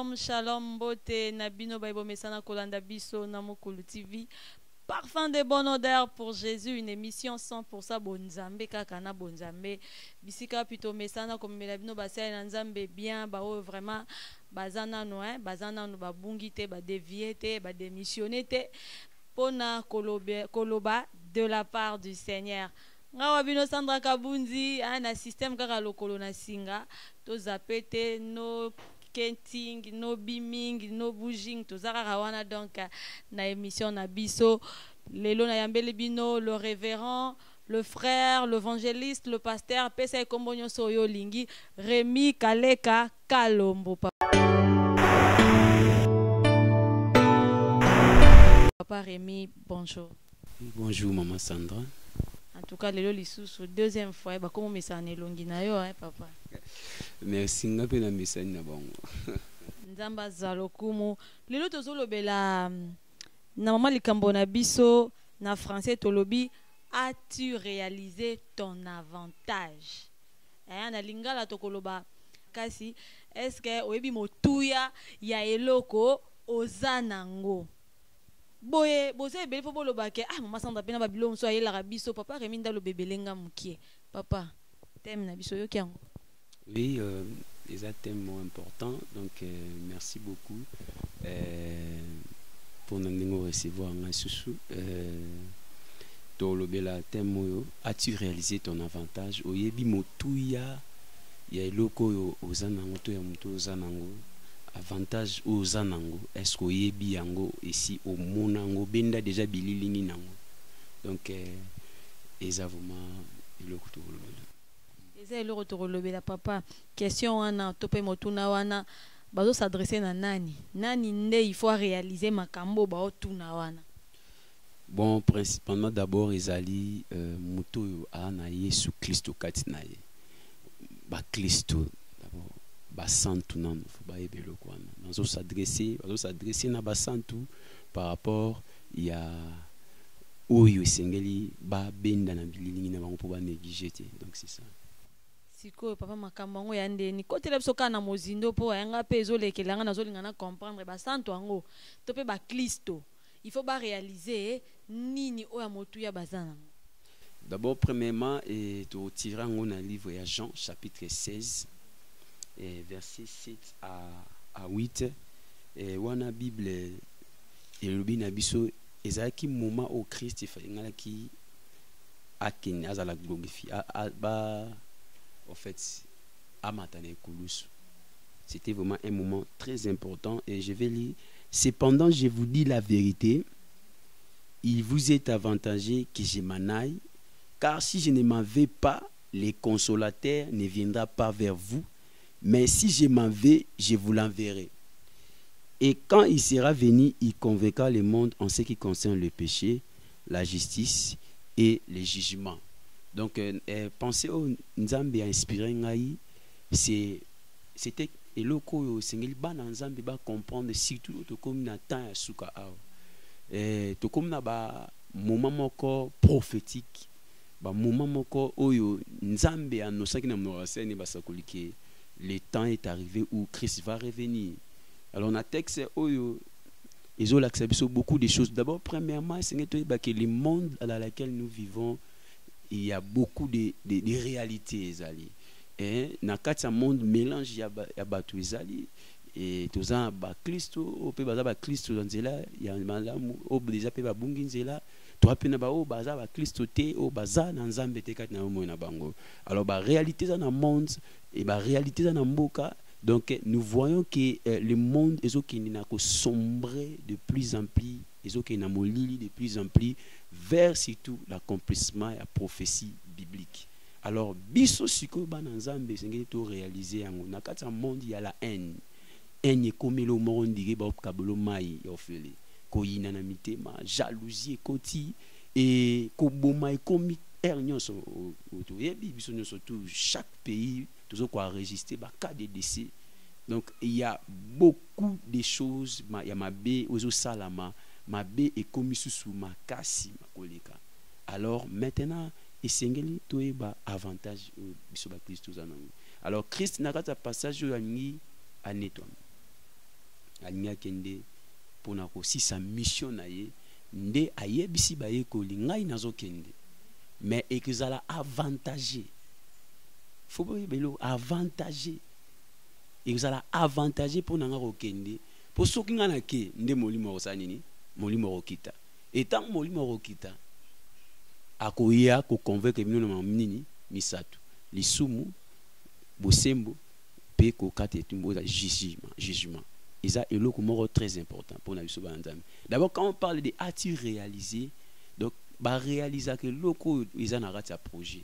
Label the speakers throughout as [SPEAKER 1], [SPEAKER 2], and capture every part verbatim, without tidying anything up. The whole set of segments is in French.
[SPEAKER 1] Shalom, shalom, beauté, Nabino Baibo Mesana Kolanda Biso, Namokulu T V. Parfum de bonne odeur pour Jésus, une émission cent pour cent bonzambe, kakana bonzambe. Bisika pito mesana comme melabino basay nanzambe bien, ba vraiment bazana no hein, bazana no ba bungite, ba déviete, ba démissionnete pona koloba koloba de la part du Seigneur. Ngawa bino Sandra Kabunzi, un système kaka lokolo na singa, to zapete no kenting, no beaming, no bouging, tout ça rawana donc na émission na biso lelo na yambeli bino le révérend, le frère, l'évangéliste, le pasteur pesa kombonyo soyo lingi Rémi Kaleka Kalombo. Papa Rémi, bonjour.
[SPEAKER 2] Bonjour maman Sandra.
[SPEAKER 1] En tout cas, lelo lisusu deuxième fois ba komo mesane longi na yo hein papa.
[SPEAKER 2] Merci ngape na mesane na bango.
[SPEAKER 1] Nzamba zalokumu lelo tozolobela na mama likambo na biso na français tolobi as-tu réalisé ton avantage? Eh na lingala tokoloba kasi est-ce que oyebi motuya ya eloko ozanango? Boye boze ebele fo boloba ke ah mama Sandra pena babilo mso ayela biso papa Rémi ndalo bebelenga mukie papa thème na biso yo kiango.
[SPEAKER 2] Oui, euh, les thèmes importants, donc euh, merci beaucoup euh, pour nous recevoir en sous le bel thème. As-tu réalisé ton avantage? Oyebi motuya ya eloko ozanango to ya muto ozanango avantage ozanango est-ce oyebi yango ici au monango benda déjà bililingi nango donc ezavuma eloko to lobela
[SPEAKER 1] eza eloko to lobela papa question wana tope motuna wana bazo s'adresser na nani nani nde il faut réaliser makambo ba otuna wana.
[SPEAKER 2] Bon, principalement d'abord ezali euh, moto ana Yesu Kristo kati na ye ba Kristo d'abord ba santu nan faut ba ebelo kwana bazo s'adresser bazo s'adresser na ba santu par rapport il y a oyo esengeli ba benda na bililingi na bango po ba négliger donc c'est ça.
[SPEAKER 1] Siko papa makambo ngo ya ndeni kotela biso kana mozindo po yanga pe ezolekelanga nazolingana comprendre ba santu ango to pe ba Kristo il faut ba réaliser nini oya motu ya bazana.
[SPEAKER 2] D'abord premièrement et to tirant on a livre ya Jean chapitre seize et verset sept à à huit et wana Bible et lobi na biso ezaki moment au Christ ifalingala ki akin azala glorifié ba en fait à matane kulusu. C'était vraiment un moment très important et je vais lire. Cependant je vous dis la vérité, il vous est avantageux que je m'en aille, car si je ne m'en vais pas, le consolateur ne viendra pas vers vous, mais si je m'en vais, je vous l'enverrai. Et quand il sera venu, il convaincra le monde en ce qui concerne le péché, la justice et le jugement. Donc, euh, euh, pensez au Nzambe a inspiré ngai, c'est c'était eloko yo sengeli bana Nzambe ba comprendre surtout to comme na temps ya suka aw. Eh to comme na ba moment moko prophétique, ba moment moko oyo Nzambe anosaki na mnoraseni ba sakolike le temps est arrivé où Christ va revenir. Alors na texte oyo ils ont accepté beaucoup de choses. D'abord premièrement, c'est que le monde dans lequel nous vivons il y a beaucoup de, de, de réalités ezali et na kati ya monde mélange ya ya batu ezali et toza ba Kristo ope baza ba Kristo nzela ya malamu o déjà pe ba bungi nzela to apena ba o baza ba Kristo te o baza na Nzambe te kati na mo na bango. Alors ba réalité za na monde et ba réalité za na mboka. Donc nous voyons que euh, le monde ezokindi na ko sombrer de plus en plus ezokindi na molili de plus en plus vers surtout l'accomplissement et la prophétie biblique. Alors biso siko bana Nzambe sengeli to réaliser yango na kati ya monde il y a la haine haine komelo morondire ba kabolo mai ofele ko yina na mitema jalousie koti et ko boma ekomi ernion so to yebi biso nyonso tout chaque pays toujours quoi enregistrer ba cas de décès. Donc il y a beaucoup de choses il y a mabe ozo salama mabe et komi sous makasi makoleka. Alors maintenant esengeli toyeba avantage biso ba Kristo zanango. Alors Christ na kata passage yo ani a nettoyer. alingi akende mpona kosisa mission na ye nde ayebisi bayekoli ngai nazokende mais ekozala avantagé faut boyeba eloko avantagé ekozala avantagé mpona nga kokende mpo soki nga nake nde molimo akosala nini molimo akokita etango molimo akokita akoya koconvaincre bino na nini misato lisumu bosembo mpe kokata etumbu oza jugement jugement eza eloko moko très important mpona biso bana nzambe. D'abord quand on parle de as-tu réalisé, donc baréalisa que eloko eza na kati ya projet.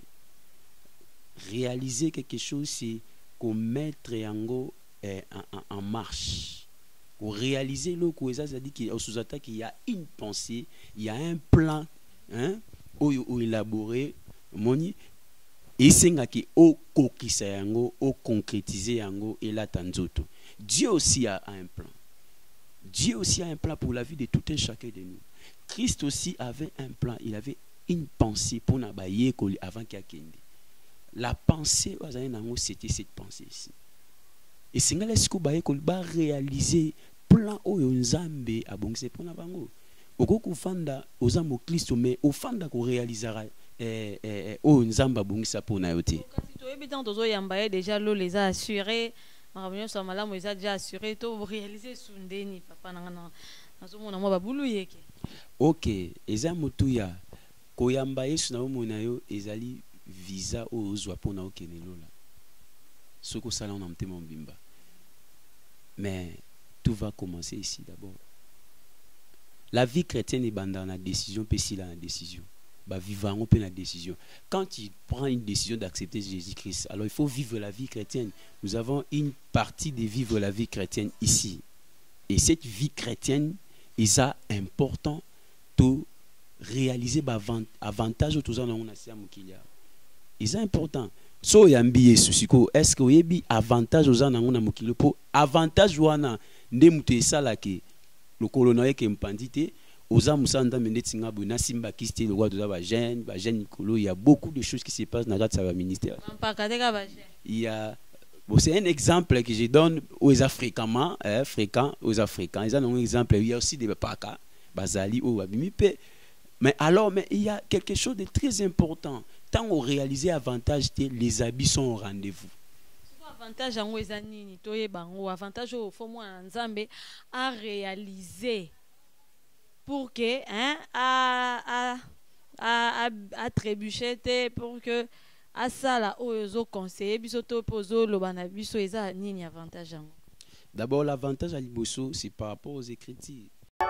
[SPEAKER 2] Réaliser quelque chose c'est commettre yango eh, en, en, en marche. Pour réaliser eloko eza ça dit qu'il sous-entend qu'il y a une pensée, il y a un plan hein ou, ou élaboré moni esengaki o kokisa yango o concrétiser yango elata nzoto. Dieu aussi a un plan. Dieu aussi a un plan pour la vie de tout un chacun de nous. Christ aussi avait un plan. Il avait une pensée pour nabaye avant qu'il y ait. La pensée, c'était cette pensée ici. Et c'est ce que vous avez réalisé plan au Nzambe à Bongse pour nabango. Au cours fanda aux amo Christ mais au fanda ko réalisera eh eh au Nzamba Bongse pour nayote.
[SPEAKER 1] Kasi to ebitan tozo yambaye déjà lo les a assurés. Maramio so malamu eza déjà assuré to réaliser sundeni papa nanga nazomona mwa babulu yeke.
[SPEAKER 2] OK, eza mutuya koyamba Yesu na omona yo ezali visa o ozwa pona okene lola. Soko sala na mtema mbimba. Mais tout va commencer ici d'abord. La vie chrétienne est dans la décision, puis si la décision. Bah, vivre on peut la décision. Quand tu prends une décision d'accepter Jésus-Christ, alors il faut vivre la vie chrétienne. Nous avons une partie de vivre la vie chrétienne ici. Et cette vie chrétienne, il est important de réaliser l'avantage de tout ça. C'est important. So yambi Yesu est-ce que yebi avantage aux gens na mokili po avantage wana nde mutu esala ke lokolo na yeke mpandite oza musanda mendetinga bona simba kiste le roi de la jeune ba jeune Nicolo. Il y a beaucoup de choses qui se passent dans notre ministère. Il y a bon, c'est un exemple que je donne aux Africains, eh, fréquents aux Africains. Ils ont un exemple. Il y a aussi des paka bazali ou abimipe. Mais alors, mais il y a quelque chose de très important. Tant on réalise avantage, les habits sont au rendez-vous.
[SPEAKER 1] Avantage en wezani toye bango avantage au fond moi nzambe à réaliser pour que hein à à à à trébucher pour que à ça là ozo conseiller biso to pozo lobana biso eza nini avantage en.
[SPEAKER 2] D'abord l'avantage à liboso c'est par rapport aux écritures.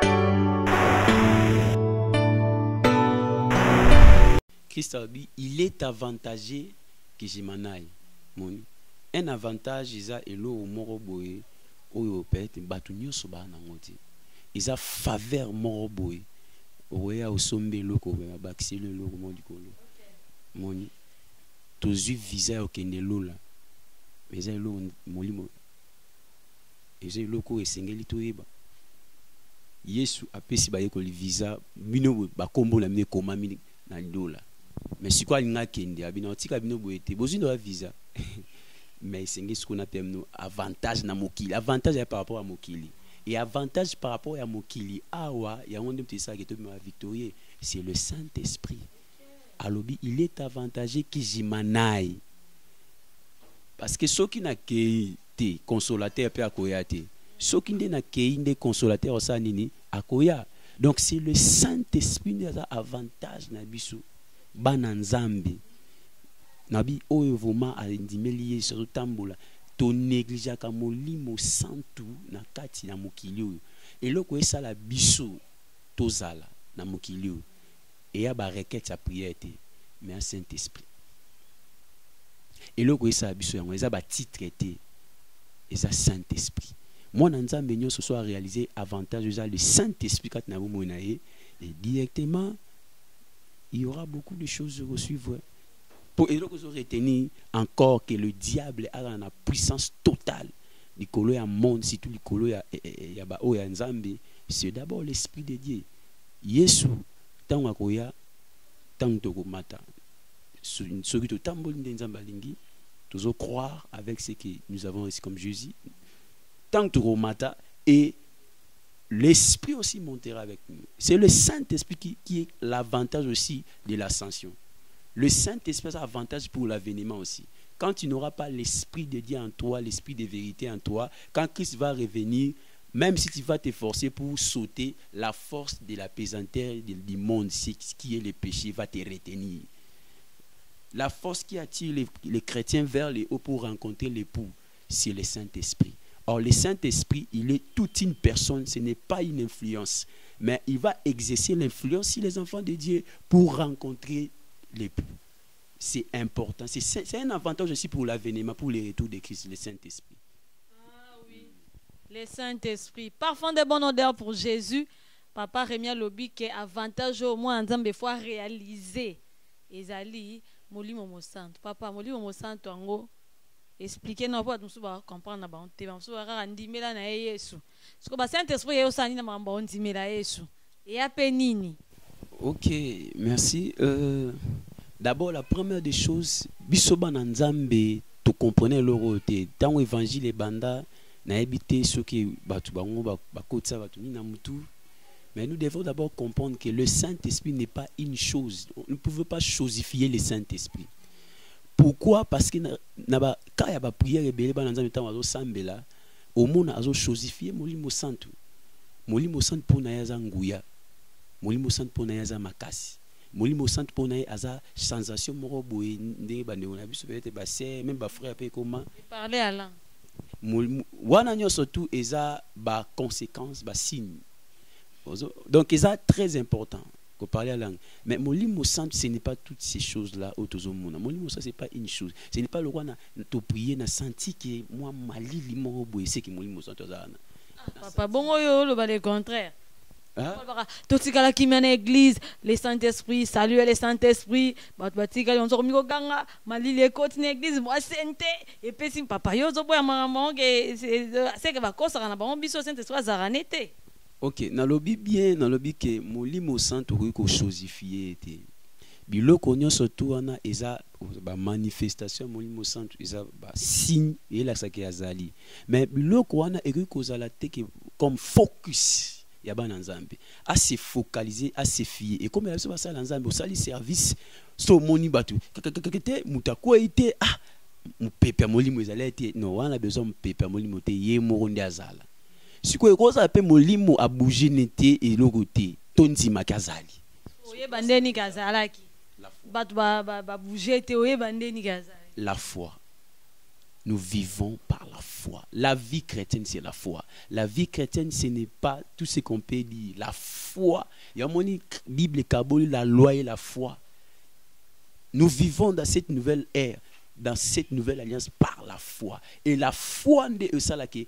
[SPEAKER 2] Christ a dit, il est avantagé que je m'en aille. Un avantage, il a elo au moroboé, au peut-être batunyo soba nangote. Il a faveur moroboé. Oya au sombe loko, baxi le loko mondikolo. Moni, tozu visa au kende lola. Mais il elo molimo. Et j'ai loko et sengeli toeba. Yesu apesi ba yeko visa, mino ba kombo na mine koma mine na dola. Mais si quoi il n'a qu'un dia, bien antique abino boete, besoin de visa. Mais c'est ce qu'on appelle nous avantage na mokili, avantage par rapport à mokili et avantage par rapport à mokili. Ah ouais, il y a un petit ça qui est victorieux, c'est le Saint-Esprit. Alors il est avantagé qui j'y manaille. Parce que ceux qui n'a qu'un consolateur peut accoyer, ceux qui n'a qu'un consolateur ça nini accoyer. Donc c'est le Saint-Esprit qui a avantage na biso. Bananzambi nabi oyo voma alindimeli yesu tambola to négligea ka molimo santu na kati na mokili oyo eloko esala biso tozala na mokili oyo eya ba requête ya prière te mais un Saint-Esprit eloko esala biso yango eza ba titre te eza Saint-Esprit mwana nzambe nyonso so a réaliser avantage eza le Saint-Esprit kati na bomoi na ye et directement il y aura beaucoup de choses à suivre. Pour retenir encore que le diable a la puissance totale. Nicolo ya monde, si tout Nicolo ya ba o ya nzambe, c'est d'abord l'esprit de Dieu. Yesu tant akoya tant to mata. Ce qui to tambol nzamba lingi, toujours croire avec ce que nous avons ici comme Jésus. Tant to mata et l'Esprit aussi montera avec nous. C'est le Saint-Esprit qui, qui est l'avantage aussi de l'ascension. Le Saint-Esprit a l'avantage pour l'avènement aussi. Quand tu n'auras pas l'Esprit de Dieu en toi, l'Esprit de vérité en toi, quand Christ va revenir, même si tu vas t'efforcer pour sauter, la force de la pesanteur du monde, ce qui est le péché, va te retenir. La force qui attire les, les chrétiens vers les hauts pour rencontrer l'époux, c'est le Saint-Esprit. Or, le Saint-Esprit, il est toute une personne, ce n'est pas une influence, mais il va exercer l'influence sur les enfants de Dieu pour rencontrer l'époux. C'est important. C'est un avantage aussi pour l'avènement, pour le retour de Christ, le Saint-Esprit.
[SPEAKER 1] Ah oui, le Saint-Esprit. Parfum de bonne odeur pour Jésus. Papa Rémi Lobi, qui est avantage au moins en temps fois réaliser. Ezali, Moli Momo Santo. Papa, Moli Momo Santo, ango. Expliquez nous pas nous va comprendre na ba on te ba so ra ndimela na Yesu. Siko ba Saint-Esprit yo sani na mamba on ndimela Yesu. Et a penini.
[SPEAKER 2] OK, merci. Euh, D'abord, la première des choses, bisoba na nzambe to comprenez loro te dans l'évangile banda na habité ce qui batu bango ba kotsa batu ni na mutu. Mais nous devons d'abord comprendre que le Saint-Esprit n'est pas une chose. On ne pouvait pas chosifier le Saint-Esprit. Pourquoi? Parce que quand il y a des prières rebelles, au monde a chosifié Molimo Santo. Molimo Santo pour nayaza nguya. Molimo Santo pour nayaza makasi. Molimo Santo pour nayaza sensation morobo ndenge ba neona biso peut-être ba sœur même ba frère pe comment
[SPEAKER 1] parler à l'an.
[SPEAKER 2] Wana nyo surtout eza ba conséquences ba signe. Donc c'est très important. Parler la langue. Mais Molimo Santo, ce n'est pas toutes ces choses-là au Tozomona. Molimo Santo, ce n'est pas une chose. Ce n'est pas le roi de prier, na senti que moi, Mali, limo, c'est que Molimo Santo.
[SPEAKER 1] Papa, bon, le contraire. Tout ce qui est qui mène l'église, les Saint-Esprit, saluer les Saint-Esprit, Batbatika, on se remet au ganga, Mali, les côtes, l'église, moi, sainté, et puis si papa, yo, zo, boya, maman, c'est que va cause, on a bon, biso, Saint-Esprit, zaranete.
[SPEAKER 2] Ok, dans le bien, dans le but que Molimo Santo ko chosifié te. Bilo konyo surtout ana eza ba manifestation Molimo Santo eza ba signe et la sake azali. Mais bilo ko ana eko kozala te que comme focus ya ba nzambe. A se focaliser, à se fier. Et comme ça va ça nzambe, ça li service so moni batu. Kakakete mutako ite ah mu pepe Molimo ezala te. Non, on a besoin de pepe Molimo te ye morondi azala. Si quoi cause appelle Molimo a bougé n'était et le côté tonzi makazali.
[SPEAKER 1] Oye bandeni kazalaki. Bat ba ba ba bouger te oye bandeni kazali.
[SPEAKER 2] La foi. Nous vivons par la foi. La vie chrétienne c'est la foi. La vie chrétienne ce n'est pas tout ce qu'on peut dire. La foi. Il y a mon Bible kaboli la loi et la foi. Nous vivons dans cette nouvelle ère. Dans cette nouvelle alliance par la foi. Et la foi de Esalake,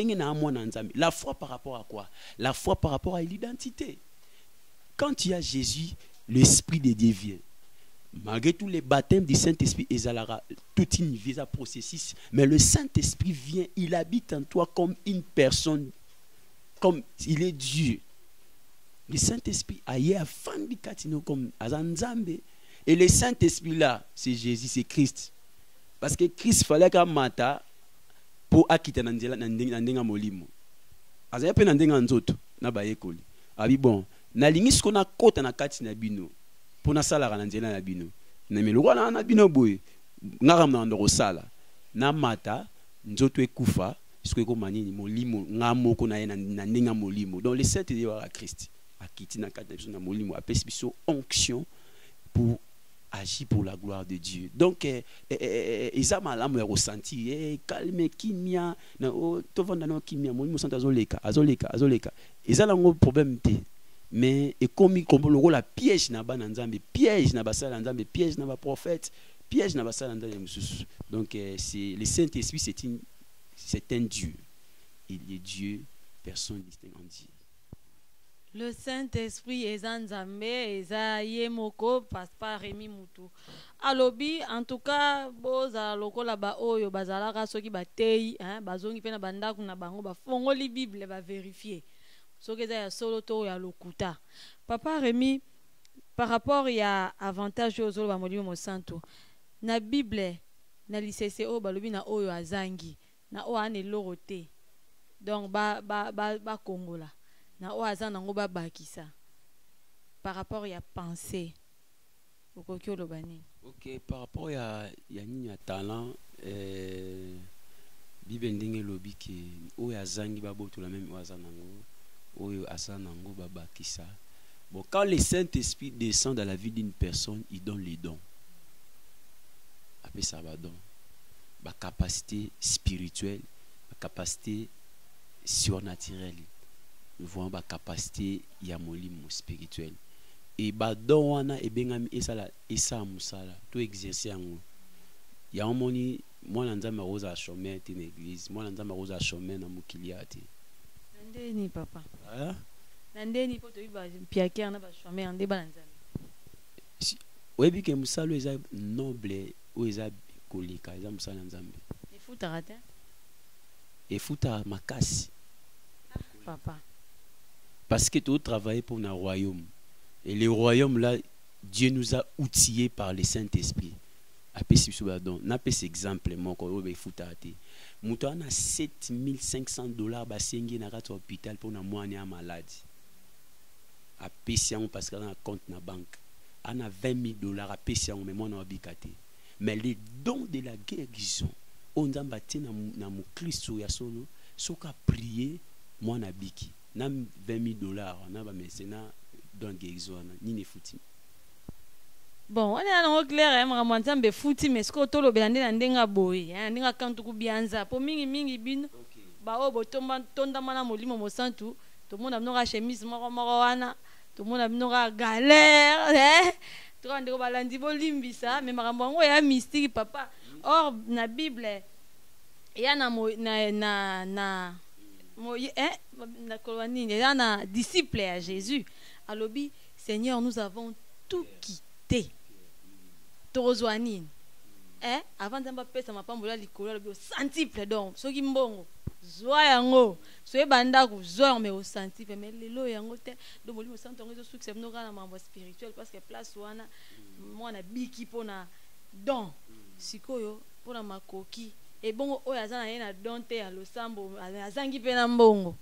[SPEAKER 2] la foi par rapport à quoi? La foi par rapport à l'identité. Quand tu as Jésus, l'Esprit de Dieu vient. Malgré tous les baptêmes du Saint-Esprit, toute une vie, un processus, mais le Saint-Esprit vient, il habite en toi comme une personne, comme il est Dieu. Le Saint-Esprit a hier fandi katino comme Azanzambe. Et le Saint-Esprit là, c'est Jésus, c'est Christ. Parce que Christ fallait qu'à mata pour akita nandela nandenga molimo. Azaya pe nandenga nzoto na ba ekoli. Abi bon, na lingis ko na kota na kati na bino. Pour na sala nandela na bino. Na meloko na na bino boy. Ngara na ndoro sala. Na mata nzoto ekufa, isko ko manini molimo ngamoko na yena nandenga molimo. Donc le saint de wa Christ. Akiti na kati na molimo apesi biso onction pour agit pour la gloire de Dieu. Donc, ils ont ressenti, calme, kimia, tout le monde kimia, moi, je me sens azoleka, azoleka, azoleka. Ils ont un problème. Mais, et comme le rôle la piège n'a pas nzambe, piège n'a pas ça nzambe, piège n'a pas prophète, piège n'a pas ça nzambe. Donc, c'est le Saint-Esprit, c'est une, c'est un Dieu. Il est Dieu, personne distinct en Dieu.
[SPEAKER 1] Le Saint-Esprit est Nzambe, est Yemoko, passe par Rémi Moutou. Alobi, en tout cas, boza lokola ba oyo bazalaka soki batei, hein, bazongi pena banda kuna bango ba fongoli Bible ba vérifier. Soki za ya solo to ya lokuta. Papa Rémi, par rapport ya avantage aux autres ba molimo santo. Na Bible na lisese o balobi na oyo azangi, na o ane lorote. donc ba ba ba ba kongola na o aza nango ba bakisa par rapport ya pensée okoki oloba nini?
[SPEAKER 2] Ok, par rapport ya ya nini ya talent, euh, Bible ndenge lobi ke oyo azangi babotola même oyo aza nango oyo aza nango ba bakisa. Bon, quand le Saint-Esprit descend dans la vie d'une personne, il donne les dons. Après ça va don, ba capacité spirituelle, ba capacité surnaturelle, nous voyons ba capacité ya molimo spirituel. Et ba don wana e bengami esala esa musala to exercer yango. Ya omoni mwana nzambe roza chômeur te na église, mwana nzambe roza chômeur na mokili ate.
[SPEAKER 1] Ndeni papa.
[SPEAKER 2] Ah?
[SPEAKER 1] Ndeni poto biba piakia na ba chômeur ndeba nzambe.
[SPEAKER 2] Oyebi ke musalo eza noble o eza kolika eza musala nzambe.
[SPEAKER 1] Efutaka te?
[SPEAKER 2] Efuta makasi.
[SPEAKER 1] Ah, papa.
[SPEAKER 2] Parce que tu travailles pour un royaume. Et le royaume là, Dieu nous a outillés par le Saint-Esprit. Après si tu n'a pas cet exemple mon ko be futa te. Muto ana sept mille cinq cents dollars ba sengi na kati hôpital pour na moine ya maladie. Après si on parce que dans compte na banque. Ana vingt mille dollars après si on mais mon obikate. Mais les dons de la guérison, on nzamba te na na mu Kristo ya solo, soka prier moi na biki. Na vingt mille dollars na ba mécénat dans guérison ni ne fouti.
[SPEAKER 1] Bon, on est en clair, hein, ma nzambe fouti mais ce que to lo belande na ndenga boy, hein, ndenga kantu ku bianza. Po mingi mingi bino. Ba o botomba tonda mana molimo mo santu, to mona mnoka chemise moko moko wana, to mona mnoka galère, hein. To ndeko balandi bolimbisa, mais makambo ngo ya mystique papa. Or na Bible ya na mo, na na na mo hein na kolani ya na disciple à Jésus. Alobi Seigneur, nous avons tout quitté. Torozwanine. Eh, avant d'amba pesa mapambola likolo alobi centuple donc soki mbongo zwa yango so ebanda ku zwa mais au centuple mais lelo yango te do molimo santo ngo succès mnoka na mambo spirituel parce que place wana mwana biki pona don sikoyo pona makoki e bongo oyo azana ye na don te ya losambo azangi pe na mbongo.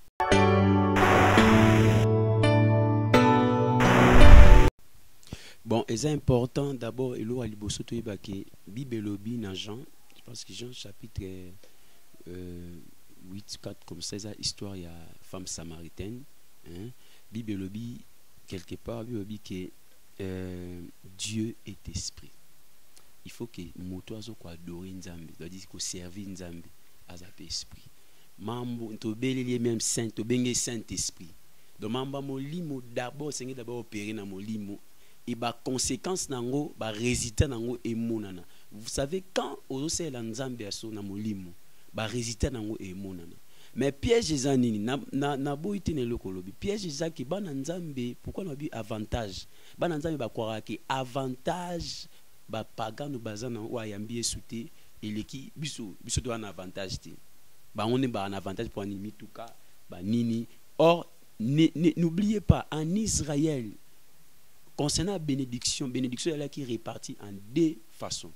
[SPEAKER 2] Bon, c'est important d'abord, et l'eau à liboso to yebake Bible lobi na Jean, je pense que Jean chapitre euh, huit quatre comme ça, ça histoire il y a femme samaritaine, hein. Bible lobi quelque part Bible lobi que euh, Dieu est esprit. Il faut que moto azo ko adorer Nzambe, c'est-à-dire ko servir Nzambe as un esprit. Mambo to beleli même saint, to benge Saint-Esprit. Donc mamba molimo d'abord, c'est d'abord opérer na molimo. Et bah conséquence nango bah résultat nango et monana. Vous savez quand osé la nzambe aso na molimo bah résultat nango et monana. Mais piège ezanini na na na boité ne lokolobi piège ezaki ba na nzambe pourquoi na bi avantage ba na nzambe ba kwara ki avantage ba pagano bazana wa yambi esouté eleki biso biso to un avantage ti ba on est ba un avantage pour animi tuka ba nini. Or n'oubliez pas en Israël concernant la bénédiction, bénédiction est là qui est répartie en deux façons.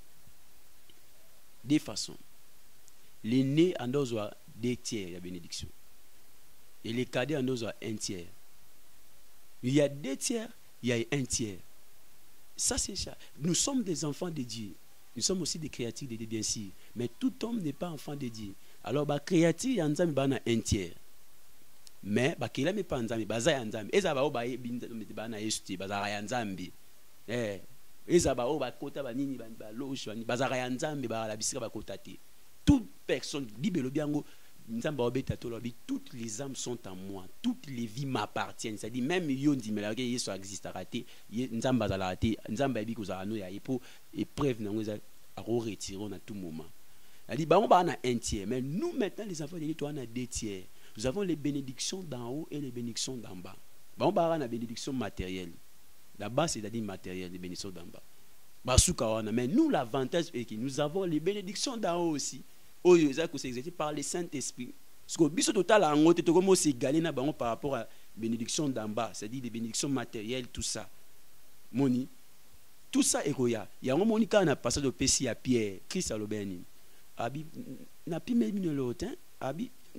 [SPEAKER 2] Deux façons. L'aîné en deux deux tiers la bénédiction. Et les cadets en deux un tiers. Il y a deux tiers, il y a un tiers. Ça c'est ça. Nous sommes des enfants de Dieu. Nous sommes aussi des créatures de Dieu, bien sûr. Mais tout homme n'est pas enfant de Dieu. Alors, bah, créature, il y a un tiers. Mais ba kila me panzami baza ya nzambi eza ba o ba binza ba na yesu ti baza ya nzambi eh eza ba o ba kota ba nini ba ba loge ba baza ya nzambi ba la bisika ba kota ti toute personne Bible biango nzamba obeta to lobi toutes les âmes sont en moi, toutes les vies m'appartiennent, c'est-à-dire même yo ndi melaka yesu existe raté nzamba za la raté nzamba bi ko za no ya epo épreuve na ngoza a retirer na tout moment. Elle ba on ba na un tiers mais nous maintenant les enfants de Dieu on a deux tiers. Nous avons les bénédictions d'en haut et les bénédictions d'en bas. Bon, on a la bénédiction matérielle. Là-bas, c'est-à-dire matérielle, les bénédictions d'en bas. Mais nous, l'avantage est que nous avons les bénédictions d'en haut aussi. Oh, c'est exercé par le Saint-Esprit. Parce que le total, en haut, c'est égalé par rapport à la bénédiction d'en bas, c'est-à-dire les bénédictions matérielles, tout ça. Moni, tout ça est quoi? Il y a un moment où on a passé de Pessi à Pierre, Christ à l'Aubéni. Abi, n'a plus même une l'autre, Abi.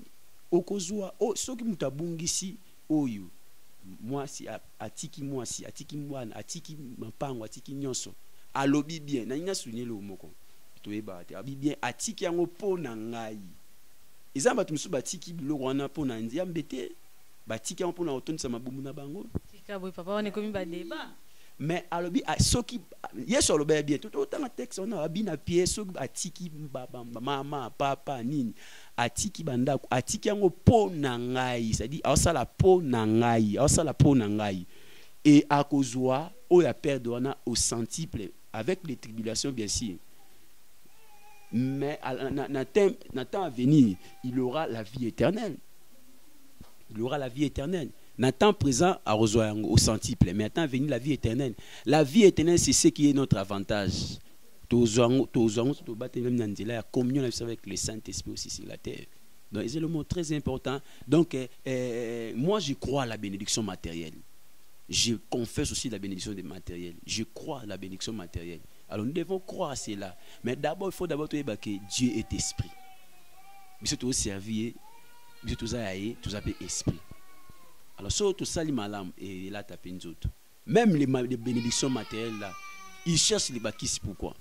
[SPEAKER 2] okozwa o soki mutu abungisi oyo mwasi atiki mwasi atiki mwana atiki mapango atiki nyonso alobi bien na nyina sunye lo moko toyeba te abi bien atiki yango po na ngai eza bato mosusu batiki biloko wana po na nzambe te batiki yango po na otondisa mabumu na bango
[SPEAKER 1] tika boy papa wana ekomi badeba
[SPEAKER 2] mais alobi soki yesu alobi bien tout otanga texte on a bina pied soki atiki mama papa nini atiki bandako atiki yango po na ngai c'est-à-dire asala po na ngai asala po na ngai et akozwa o ya perdre wana au centuple avec les tribulations bien sûr mais na temps à venir il aura la vie éternelle il aura la vie éternelle. Dans le temps présent, à au centuple, mais à temps venir, la vie éternelle. La vie éternelle, c'est ce qui est notre avantage. La communion avec le Saint-Esprit aussi sur la terre. Donc, c'est le mot très important. Donc, euh, moi, je crois à la bénédiction matérielle. Je confesse aussi la bénédiction des matériels. Je crois à la bénédiction matérielle. Alors, nous devons croire à cela. Mais d'abord, il faut d'abord que Dieu est esprit. Mais c'est tout servir, mais tout ça, tout ça, esprit. Alors, surtout ça, les malam et là, tapé une autre. Même les, les bénédictions matérielles là, ils cherchent les bakis pourquoi?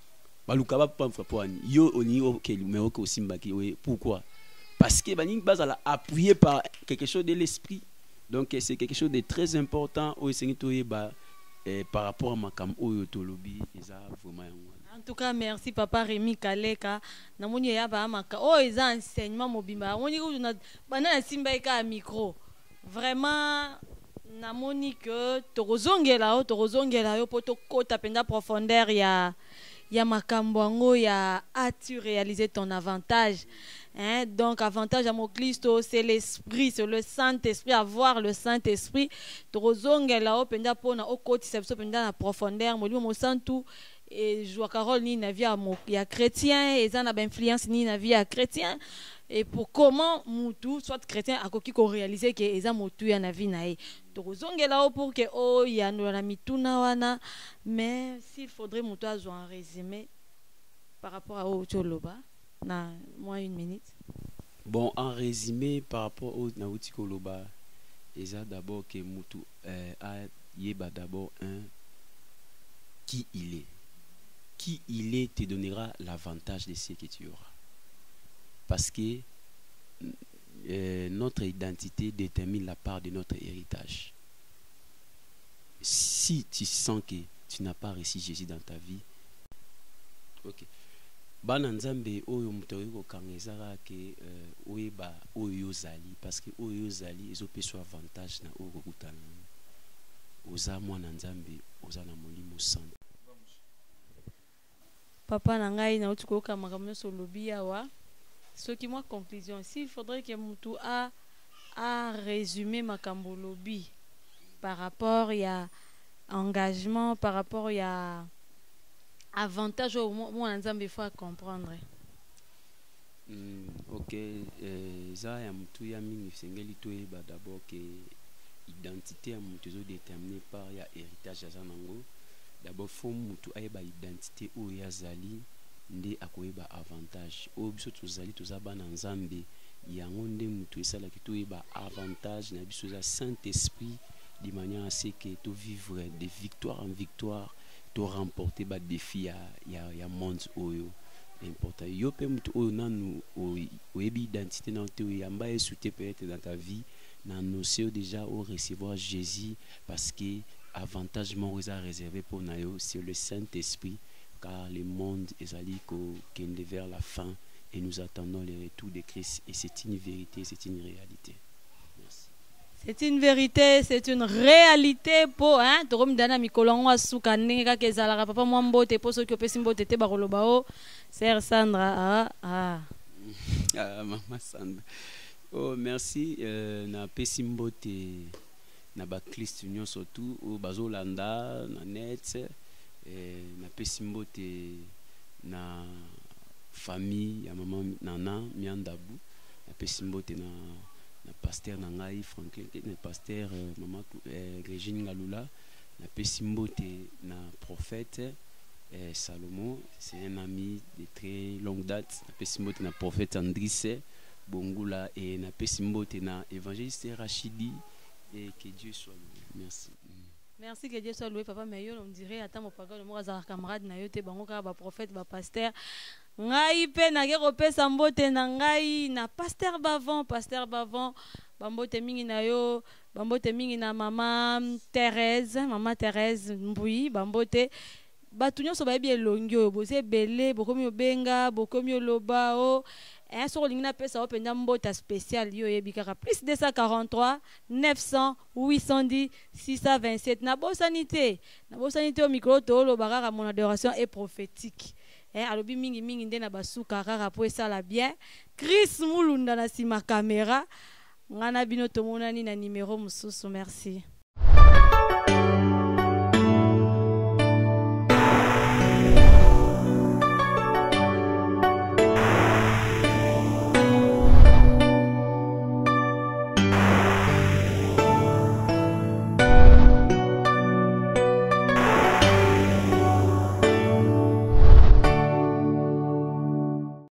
[SPEAKER 2] Pourquoi? Parce que bani base à appuyé par quelque chose de l'esprit. Donc c'est quelque chose de très important au par rapport à ma cam oyotolobi eza vraiment.
[SPEAKER 1] En tout cas, merci papa Rémi Kaleka. Namoni ya ba maka. Oh, ils ont enseignement mobimba. On dit que na bana simba eka micro. Vraiment namoni que torozongela o torozongela yo poto kota penda profondeur ya ya makambo yango ya as-tu réalisé ton avantage, hein? Donc avantage à mon Christo c'est l'esprit, c'est le Saint-Esprit, avoir le Saint-Esprit torozongela o penda pona o koti sepso penda na profondeur mo mo santu et joie Carole ni na vie ya chrétien et ça na ba influence ni na vie ya chrétien. Et pour comment mutu soit chrétien a koki ko réaliser que eza mutu ya na vie na e tozongela pour que oh ya no la mituna wana mais s'il faudrait mutu azo en résumé par rapport à Ocholoba na moins une minute.
[SPEAKER 2] Bon, en résumé par rapport au na Ocholoba eza d'abord que mutu euh, a yeba d'abord un qui il est. Qui il est te donnera l'avantage de ce que tu auras. Parce que euh, notre identité détermine la part de notre héritage. Si tu sens que tu n'as pas reçu Jésus dans ta vie, ok. Bana nzambe oyo mutoyiko kangezara ke oyeba oyo zali parce que oyo zali ezopeso avantage na oyo kutana. Oza mwana nzambe oza na molimo santo.
[SPEAKER 1] Papa na ngai na utukoka makambo so lobi awa. Ce qui moi conclusion, s'il faudrait que Moutou a a résumé ma lobby par rapport à engagement, par rapport à avantage au moins il faut comprendre.
[SPEAKER 2] Mm, ok, ça ya Moutou ya mingi sengeli toyeba d'abord que identité ya Moutou est déterminée par ya héritage ya zanango. D'abord faut Moutou ayeba identité ou ya zali nde akoyeba avantage o biso tozali tozaba na nzambe yango nde mutu esala ki toyeba avantage na biso za Saint-Esprit de manière à ce que to vivre de victoire en victoire to remporter ba défi ya ya, ya monde oyo important yo pe mutu oyo nanu oyebi identité na to yamba esouté peut-être dans ta vie na notion déjà au recevoir Jésus parce que avantage mon réservé pour na yo c'est le Saint-Esprit. Car le monde est allé vers la fin et nous attendons le retour de Christ et c'est une vérité, c'est une réalité. Merci.
[SPEAKER 1] C'est une vérité, c'est une réalité pour hein torom dana mikolongo asuka nenga kezala papa mwambote poso ki opesi mbote te bakoloba o Sœur Sandra ah ah
[SPEAKER 2] ah maman Sandra. Oh merci euh, na pesi mbote na ba Christ union surtout au bazolanda na net. Na pesi mbote na famille ya maman Nana Miandabu na pesi mbote na na pasteur na ngai Franklin na pasteur euh, maman euh, Régine Ngalula na pesi mbote na prophète euh, Salomon, c'est un ami de très longue date na pesi mbote na prophète Andrisse Bongula et na pesimbote na évangéliste Rachidi et que Dieu soit loué. Merci.
[SPEAKER 1] Merci, que Dieu soit loué, papa. Mais on dirait, attends, mon papa, moi, j'ai un camarade, na yote, bango, ka, ba prophète, ba pasteur. Ngai pe na gero pe sambote na ngai na pasteur bavon, pasteur bavon, bambote mingi na yo, bambote mingi na maman Thérèse, maman Thérèse Mbui, bambote. Batunyo so ba bi elongyo, boze belé, bokomi obenga, bokomi oloba o. Un sur l'ingna pesa open d'ambota spécial yo yebikara plus deux cent quarante-trois neuf cents huit cent dix six cent vingt-sept na bo sanité na bo sanité au micro to lo barara mon adoration est prophétique eh alobi mingi mingi nde na basuka kaka po esala bien Chris Mulunda na sima caméra ngana bino tomonani na numéro mususu merci.